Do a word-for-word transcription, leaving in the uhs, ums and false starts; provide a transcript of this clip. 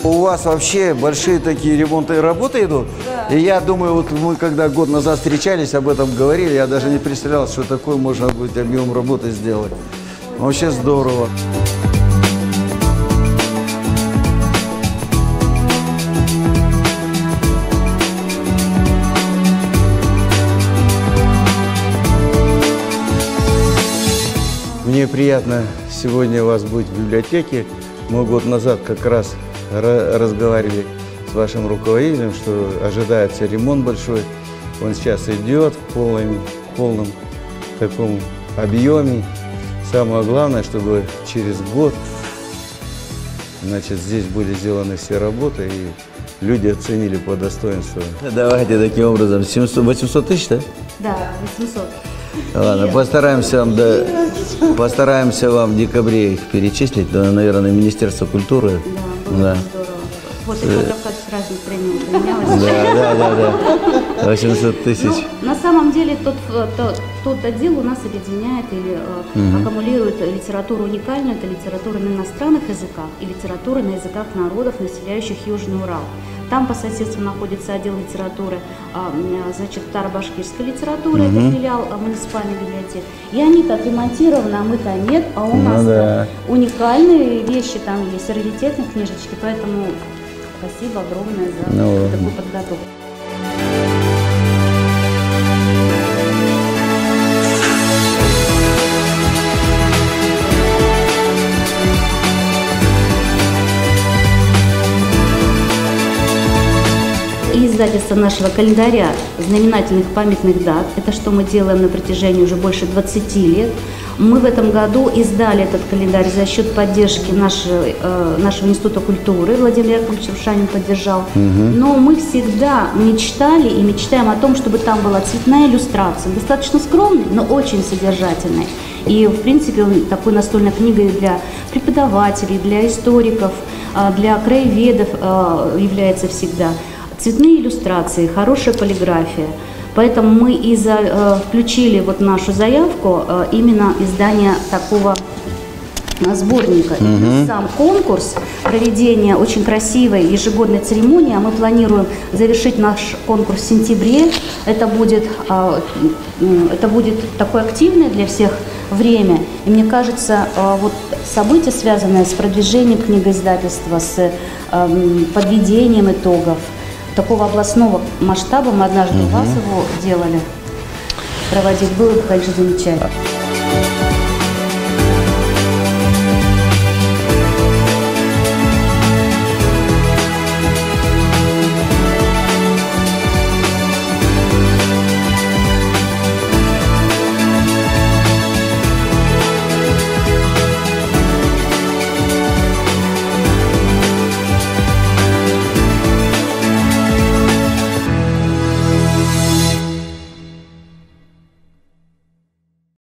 У вас вообще большие такие ремонтные работы идут? Да. И я думаю, вот мы когда год назад встречались, об этом говорили, я даже не представлял, что такой можно будет объем работы сделать. Вообще здорово. Мне приятно сегодня вас быть в библиотеке. Мы год назад как раз разговаривали с вашим руководителем, что ожидается ремонт большой. Он сейчас идет в полном, в полном таком объеме. Самое главное, чтобы через год, значит, здесь были сделаны все работы и люди оценили по достоинству. Давайте таким образом, семьсот, восемьсот тысяч, да? Да, восемьсот. Ладно, постараемся вам, до, постараемся вам в декабре их перечислить, да, наверное, на Министерство культуры. Да, было да. бы здорово. Вот и фотокат сразу премию поменялась. Да, да, да, да. восемьсот тысяч. Ну, на самом деле тот, тот, тот отдел у нас объединяет или угу. аккумулирует литературу уникальную, это литература на иностранных языках и литература на языках народов, населяющих Южный Урал. Там по соседству находится отдел литературы, значит, таро-башкирской литературы, угу. это филиал муниципальной библиотеки. И они так ремонтированы, а мы-то нет, а у нас ну, да. уникальные вещи там есть, раритетные книжечки, поэтому спасибо огромное за ну, такую подготовку. Издательство нашего календаря знаменательных памятных дат. Это что мы делаем на протяжении уже больше двадцати лет. Мы в этом году издали этот календарь за счет поддержки нашего, э, нашего института культуры. Владимир Яковлевич Шанин поддержал. Угу. Но мы всегда мечтали и мечтаем о том, чтобы там была цветная иллюстрация. Достаточно скромной, но очень содержательной. И, в принципе, такой настольной книгой для преподавателей, для историков, для краеведов является всегда. Цветные иллюстрации, хорошая полиграфия. Поэтому мы и за, э, включили вот нашу заявку э, именно издание такого э, сборника. Mm-hmm. И сам конкурс, проведение очень красивой ежегодной церемонии, а мы планируем завершить наш конкурс в сентябре. Это будет, э, это будет такое активное для всех время. И мне кажется, э, вот события, связанные с продвижением книгоиздательства, с э, подведением итогов, такого областного масштаба, мы однажды угу. у вас его делали, проводить, было бы, конечно, замечательно.